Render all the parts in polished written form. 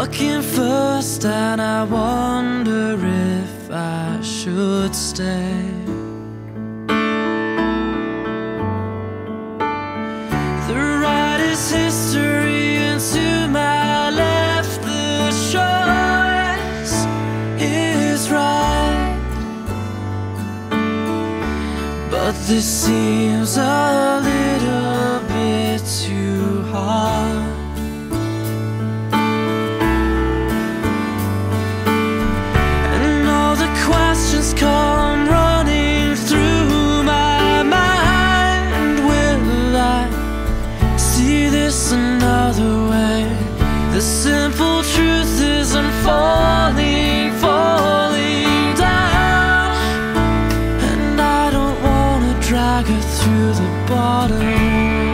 looking first, and I wonder if I should stay. The right is history, and to my left the choice is right. But this seems a little bit too hard. Come running through my mind. Will I see this another way? The simple truth is I'm falling down, and I don't wanna drag her through the bottom.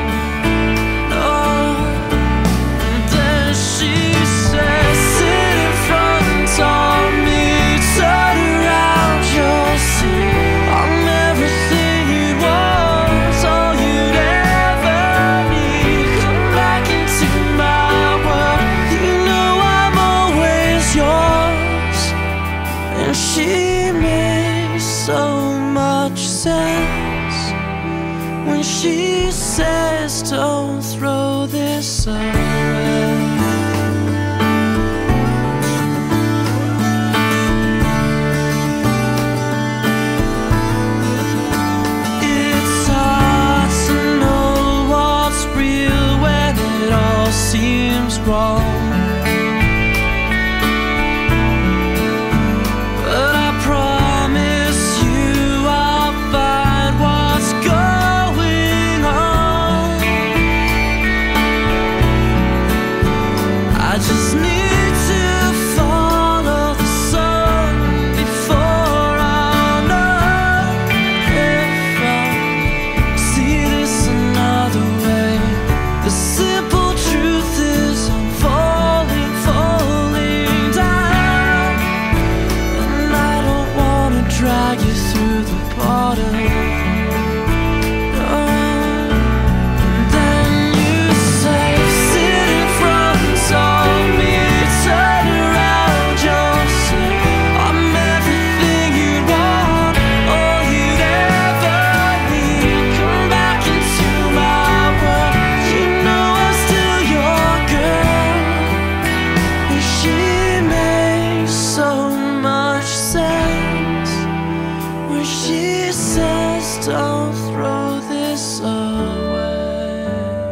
She makes so much sense when she says, don't throw this away. It's hard to know what's real when it all seems wrong. I just need to follow the sun before I know if I see this another way. The simple truth is I'm falling down, and I don't wanna drag you through the bottom. She says, don't throw this away.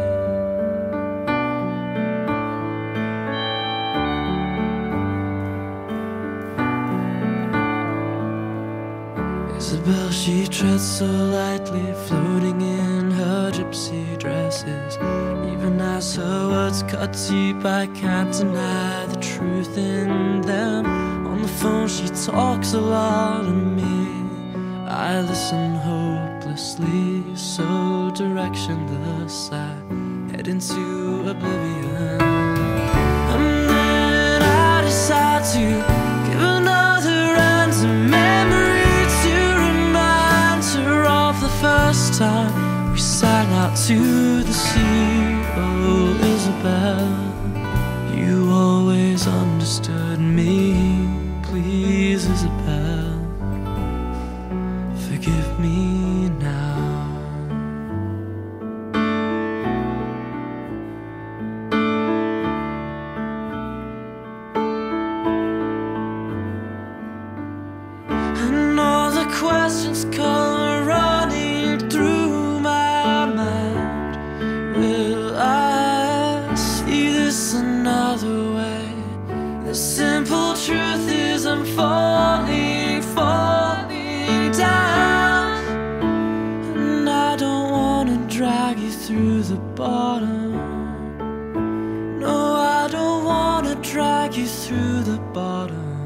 Isabel, she treads so lightly, floating in her gypsy dresses. Even as her words cut deep, I can't deny the truth in them. On the phone she talks a lot of me. I listen hopelessly, so directionless, I head into oblivion. And then I decide to give another random memory to remind her of the first time we sang out to the sea. Oh, Isabel, you always understood me. Please, Isabel, forgive me now. And all the questions come running through my mind. Will I see this another way? The simple truth is I'm falling down, and I don't wanna drag you through the bottom. No, I don't wanna drag you through the bottom.